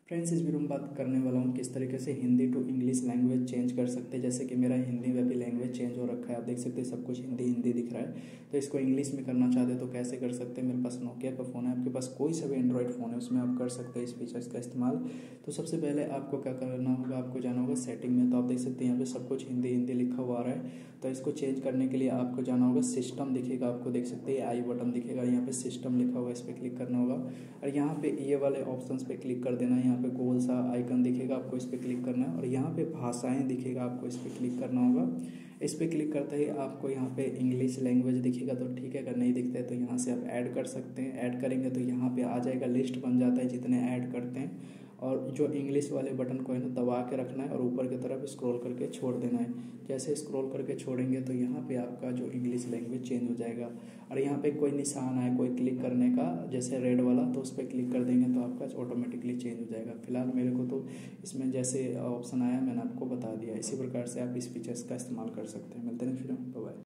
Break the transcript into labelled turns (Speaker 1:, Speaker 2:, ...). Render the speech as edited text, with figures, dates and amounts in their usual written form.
Speaker 1: Friends, इस video में बात करने वाला हूँ किस तरीके से Hindi to English language change कर सकते हैं। जैसे कि मेरा हिंदी में भी लैंग्वेज चेंज हो रखा है, आप देख सकते हैं सब कुछ हिंदी हिंदी दिख रहा है। तो इसको इंग्लिश में करना चाहते हैं तो कैसे कर सकते हैं। मेरे पास नोकिया का फ़ोन है, आपके पास कोई सा भी एंड्रॉयड फ़ोन है उसमें आप कर सकते हैं इस फीचर्स का इस्तेमाल। तो सबसे पहले आपको क्या करना होगा, आपको जाना होगा सेटिंग में। तो आप देख सकते हैं यहाँ पे सब कुछ हिंदी हिंदी लिखा हुआ आ रहा है। तो इसको चेंज करने के लिए आपको जाना होगा सिस्टम दिखेगा, आपको देख सकते हैं आई बटन दिखेगा, यहाँ पे सिस्टम लिखा होगा, इस पर क्लिक करना होगा और यहाँ पे ये वाले ऑप्शंस पे क्लिक कर देना है। यहाँ पे गोल सा आइकन दिखेगा, आपको इस पर क्लिक करना है और यहाँ पे भाषाएं दिखेगा, आपको इस पर क्लिक करना होगा। इस पर क्लिक करते ही आपको यहाँ पे इंग्लिश लैंग्वेज दिखेगा तो ठीक है, अगर नहीं दिखता है तो यहाँ से आप ऐड कर सकते हैं। ऐड करेंगे तो यहाँ पे आ जाएगा, लिस्ट बन जाता है जितने ऐड करते हैं। और जो इंग्लिश वाले बटन को है ना दबा के रखना है और ऊपर की तरफ स्क्रॉल करके छोड़ देना है। जैसे स्क्रॉल करके छोड़ेंगे तो यहाँ पे आपका जो इंग्लिश लैंग्वेज चेंज हो जाएगा। और यहाँ पे कोई निशान है कोई क्लिक करने का, जैसे रेड वाला, तो उस पर क्लिक कर देंगे तो आपका ऑटोमेटिकली चेंज हो जाएगा। फिलहाल मेरे को तो इसमें जैसे ऑप्शन आया मैंने आपको बता दिया। इसी प्रकार से आप इस फीचर्स का इस्तेमाल कर सकते हैं। मिलते हैं फिर, बाय।